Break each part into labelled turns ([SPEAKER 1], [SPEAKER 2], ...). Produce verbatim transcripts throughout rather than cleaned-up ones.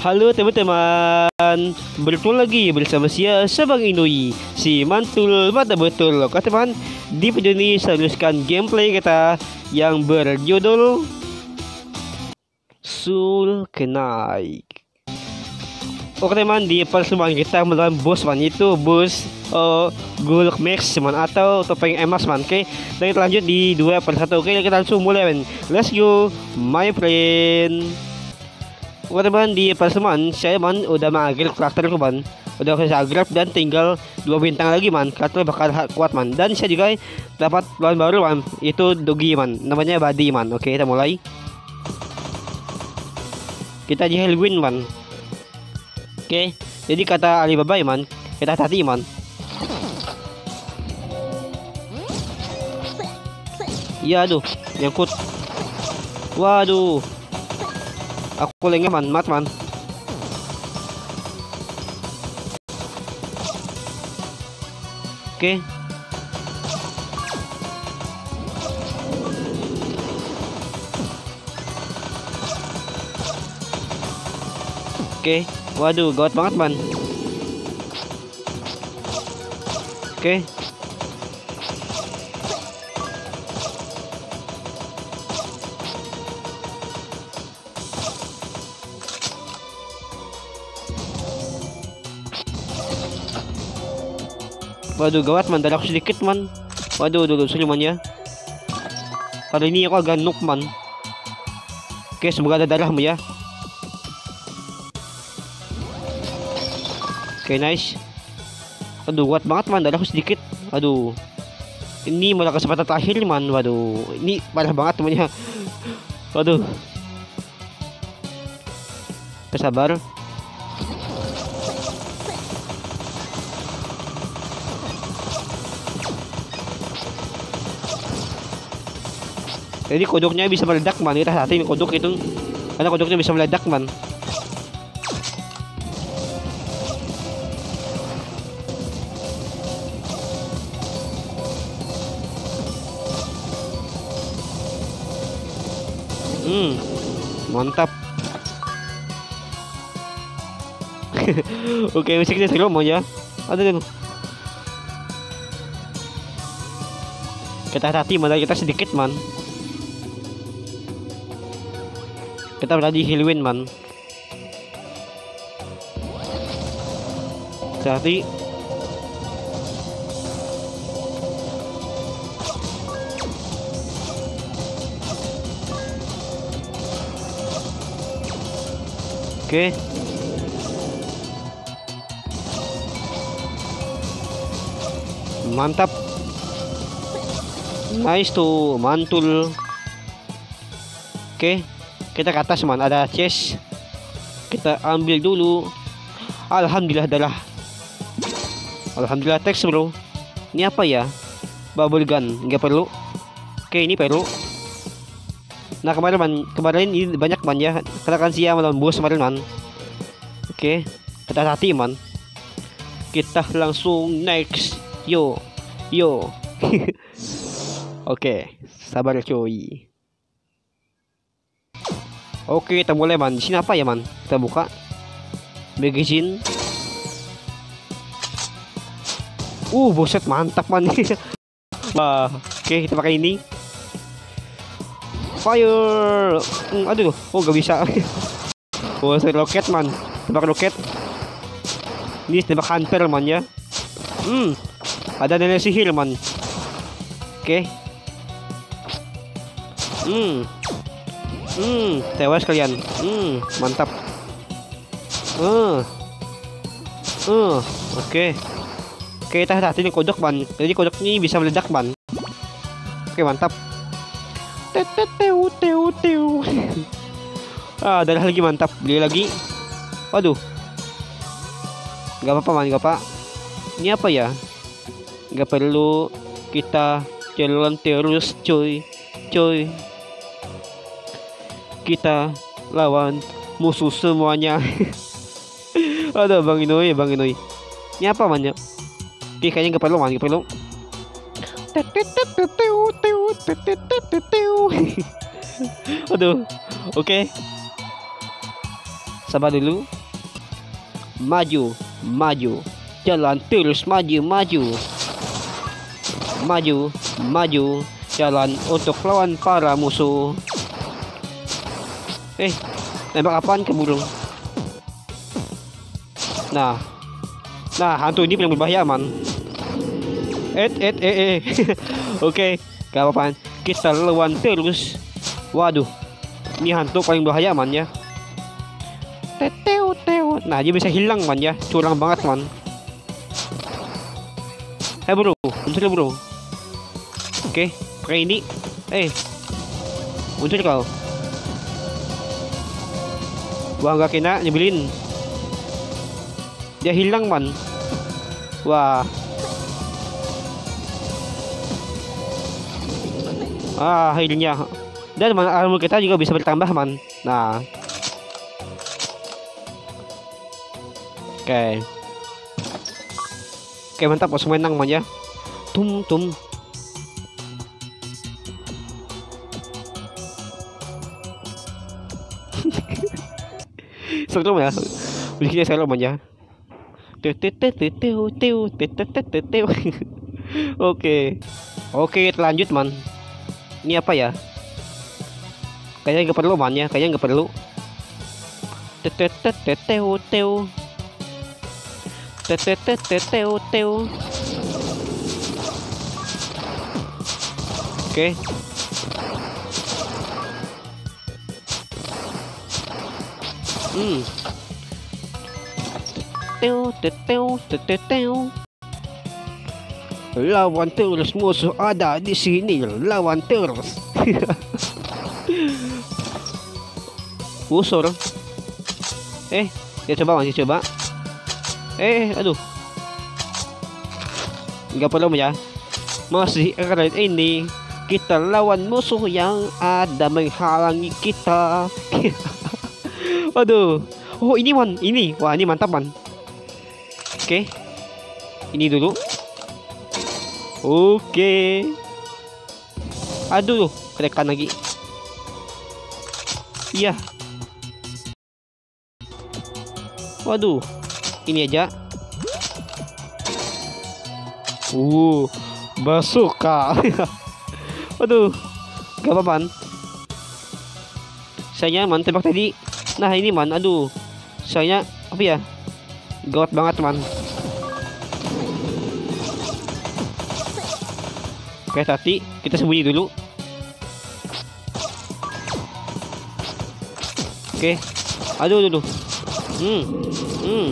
[SPEAKER 1] Halo teman-teman, bertemu lagi bersama saya Sabang Inui, si mantul mata betul. Oke teman, di video ini saya teruskan gameplay kita yang berjudul Soul Knight. Oke teman, di persembahan kita melawan bos man, itu bos uh, Gulk Max man, atau topeng emas man. Oke, dan kita lanjut di dua per satu. Oke, kita langsung mulai man. Let's go my friend. Oke teman, di persembahan saya man udah mengakhir karakter ku man, udah saya grab dan tinggal dua bintang lagi man, karakter bakal kuat man. Dan saya juga dapat lawan baru man, itu Dogi man, namanya Buddy man. Oke, kita mulai. Kita di Hellwind man. Oke, jadi kata Alibaba ya man, kita hati man. Iya aduh, nyangkut. Waduh, aku lengah man, mat man. Oke. Oke. Waduh, gawat banget man. Oke. Waduh, gawat man, darah aku sedikit man. Waduh, dulu suliman ya. Kali ini aku agak noob man. Oke, semoga ada darahmu ya. Oke, nice. Aduh, kuat banget man, darah aku sedikit. Aduh, ini malah kesempatan terakhir man. Waduh, ini parah banget temannya. Waduh, kesabar. Jadi kodoknya bisa meledak man, kita hati kodok itu, karena kodoknya bisa meledak man. Hmm, mantap. Oke, musiknya seru mau ya. Aduh, kita hati mana kita sedikit man. Kita berada di Hellwind man. Hati. Oke. Mantap. Nice tuh, mantul. Oke. Kita ke atas man, ada chest. Kita ambil dulu. Alhamdulillah darah. Alhamdulillah teks bro. Ini apa ya? Bubble gun, nggak perlu. Oke, ini perlu. Nah kemarin man, kemarin ini banyak man ya, karena kan siapa melawan bos kemarin man. Oke, kita hati man. Kita langsung next. Yo, yo. Oke, sabar cuy. Oke, kita mulai man. Di sini apa ya man? Kita buka magazine. Uh, boset mantap man. Wah, oke kita pakai ini. Fire. Hmm, aduh, oh gak bisa. Oh, saya roket man. Tembak roket. Ini tembak hunter man ya. Hmm, ada nenek sihir man. Oke. Hmm. Hmm, tewas kalian. Hmm, mantap. Uh. Uh, oke. Okay. Oke, kita hati ini kodok man. Jadi kodok ini bisa meledak man. Oke, mantap. Teteteu teu teu. Ah, darah lagi mantap. Beli lagi. Waduh. Gak apa-apa man, gak apa. Ini apa ya? Gak perlu kita jalan terus, coy. Coy. Kita lawan musuh semuanya. Aduh, Bang Inui, Bang Inui. Ini apa man ya? Oke, kayaknya gak perlu man, gak perlu. Aduh, oke. Sabar dulu. maju, maju, jalan terus maju, maju, maju, maju, jalan untuk lawan para musuh. Eh, tembak apaan ke burung? Nah, nah hantu ini paling berbahaya man. Eh, eh, eh, eh. Oke, gak apa-apa. Kita lawan terus. Waduh, ini hantu paling bahaya man ya. Teteu, teu. Nah, dia bisa hilang man ya. Curang banget man. Hei bro, muncul bro. Oke, pakai ini. Eh, muncul kau. Wah, nggak kena, nyebelin. Dia hilang man. Wah. Ah, healnya. Dan man, armor kita juga bisa bertambah man. Nah. Oke. Okay. Oke, okay, mantap, langsung menang man ya. Tum tum. Seru ya. Musiknya seru man ya. Oke. Oke, kita lanjut man. Ini apa ya? Kayaknya nggak perlu man ya, kayaknya nggak perlu. Teteteteteu teu. Teteteteteu teu. Oke. Hmm. Teu teteu teteu. Lawan terus musuh ada di sini, lawan terus. Usur. Eh, dia coba masih coba. Eh, aduh. Enggak perlu ya. Masih keren ini. Kita lawan musuh yang ada menghalangi kita. Aduh. Oh, ini man, ini. Wah, ini mantap man. Oke. Ini dulu. Oke. Aduh, kerekan lagi. Iya. Waduh. Ini aja. Uh, bazooka. Waduh. Gak apa-apa. Saya man tembak tadi. Nah, ini man, aduh. Saya apa ya? Gawat banget man. Oke, tadi kita sembunyi dulu. Oke. Aduh, aduh, aduh. Hmm. Hmm.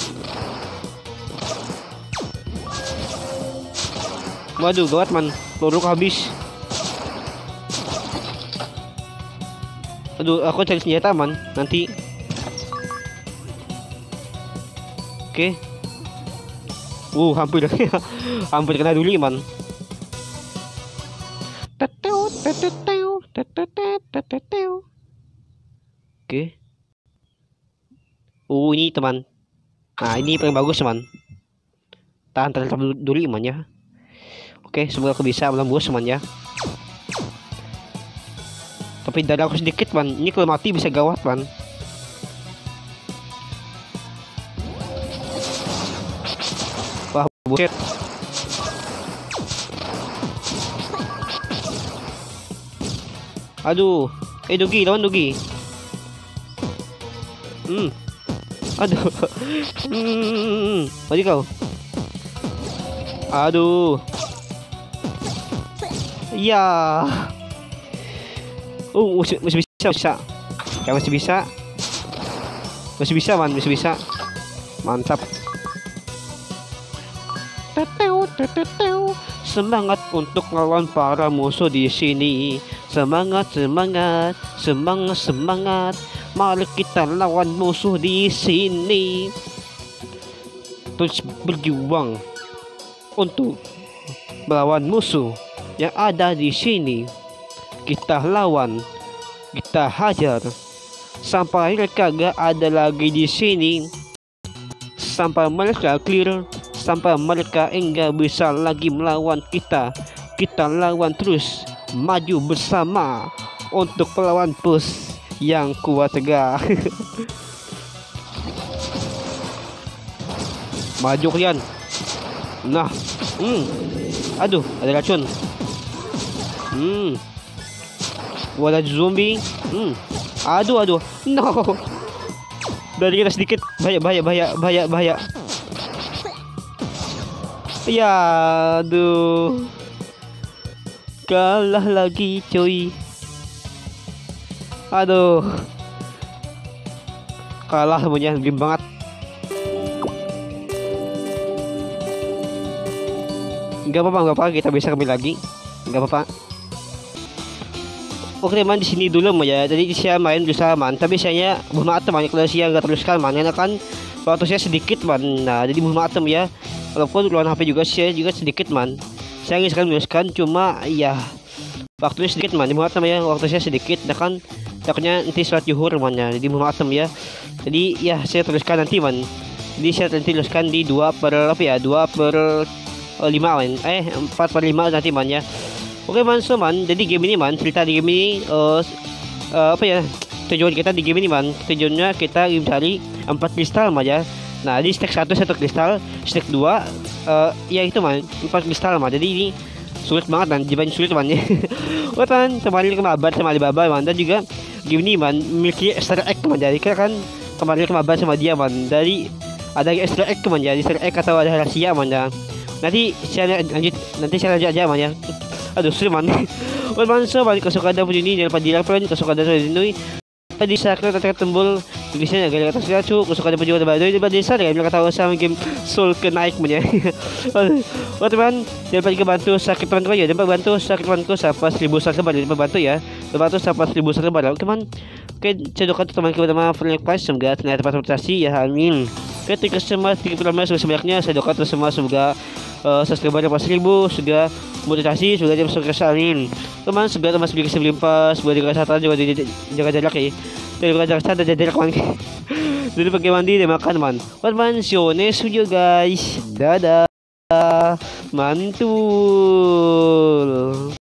[SPEAKER 1] Waduh, gawat man. Peluru habis. Aduh, aku cari senjata man. Nanti. Oke. Uh, hampir. Hampir kena dulu man. Oke. Oh, ini teman. Nah, ini paling bagus teman. Tahan terlebih dulu, dulu man ya. Oke, semoga aku bisa menembus teman ya. Tapi darah aku sedikit man. Ini kalau mati bisa gawat man. Wah, buset. Aduh, eh Dogi, lawan Dogi. Hmm, aduh, hmm, tadi kau. Aduh, iya. Oh, masih, masih bisa, bisa. Ya masih bisa, masih bisa man, masih bisa. Mantap. Teteu, teteu. Semangat untuk lawan para musuh di sini. Semangat, semangat, semangat, semangat. Mari kita lawan musuh di sini. Terus berjuang untuk melawan musuh yang ada di sini. Kita lawan, kita hajar sampai mereka gak ada lagi di sini. Sampai mereka clear, sampai mereka enggak bisa lagi melawan kita. Kita lawan terus. Maju bersama untuk melawan bos yang kuat tegak. Maju kalian. Nah. Hmm. Aduh, ada racun. Hmm. Wala zombie. Hmm. Aduh, aduh. No. Dari kita sedikit. Bahaya, bahaya, bahaya, bahaya, bahaya. Ya, aduh. Kalah lagi, coy. Aduh. Kalah semuanya, game banget. Enggak apa-apa, enggak apa-apa, kita bisa kembali lagi. Enggak apa-apa. Oke teman, di sini dulu ya. Jadi saya main berusaha man, tapi saya mohon maaf teman kalau saya nggak teruskan man, karena kan waktu saya sedikit man. Nah, jadi mohon maaf ya. Walaupun lawan H P juga saya juga sedikit man. Saya ingin sekali meneruskan, cuma ya waktunya sedikit man. Mohon maaf ya, waktu saya sedikit. Nah kan takutnya nanti sholat zuhur man ya. Jadi mohon maaf ya. Jadi ya saya teruskan nanti man. Jadi saya nanti teruskan di dua per apa ya? dua per lima man. Eh empat per lima nanti man ya. Oke man, so man, jadi game ini man, cerita di game ini uh, uh, apa ya, tujuan kita di game ini man, tujuannya kita mencari empat kristal man ya. Nah di stack satu satu kristal, stack dua uh, ya itu man, empat kristal man. Jadi ini sulit banget man, dibanding sulit man ya. Oh man, kemarin kemabar sama Alibaba man, dan juga game ini man memiliki Easter egg man. Jadi kan kemarin kemabar sama dia man, dari ada Easter egg man, jadi Easter egg atau ada rahasia man ya. Nanti saya lanjut, nanti saya lanjut aja man ya. Aduh, sulit man. Well man, so balik ke suka ada pun ini jangan lupa di like friend, ke suka ada so ini. Tadi saya kira tadi tembul tulisnya agak kata seracu, ke suka ada pun juga ada di desa ya, bilang kata sama game soul ke naik punya. Oh teman, jangan lupa juga bantu sakit teman ya, jangan lupa bantu sakit temanku sampai seribu subscriber, jangan lupa bantu ya. Bantu sampai seribu subscriber. Oke man. Oke, saya doakan teman kita sama friend request semoga ternyata transportasi ya, amin. Oke, terima kasih semua, terima kasih sebanyaknya. Saya doakan terus semua semoga uh, subscriber dapat seribu, sudah motivasi, sudah jam sukses, amin. Teman, segala teman sedikit sebelum pas, buat kesehatan juga jaga jarak ya. Jadi jaga jarak dan jaga jarak man. Jadi pakai mandi dan makan man. Teman, see you next video guys. Dadah. Mantul.